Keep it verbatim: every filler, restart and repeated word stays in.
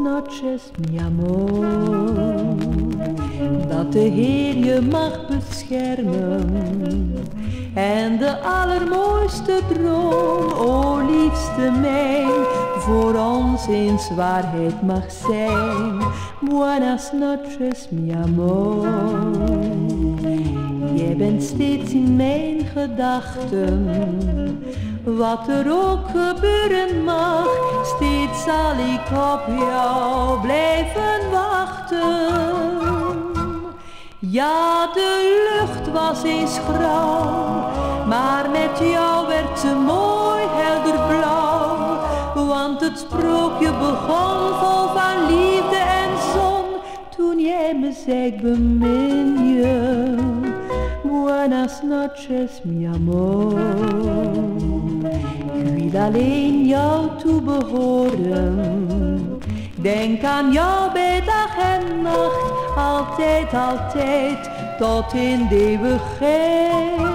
noches, mi amor. Dat de Heer je mag beschermen en de allermooiste droom, o liefste mijn, voor ons eens waarheid mag zijn. Buenas noches, mi amor. Jij bent steeds in mijn gedachten, wat er ook gebeuren mag, steeds zal ik op jou blijven wachten. Ja, de lucht was eens grauw, maar met jou werd ze mooi helder blauw. Want het sprookje begon vol van liefde en zon, toen jij me zei ik bemin je. Buenas noches, mi amor. Ik wil alleen jou toebehoren. Denk aan jou bij dag en nacht, altijd, altijd, tot in de eeuwigheid.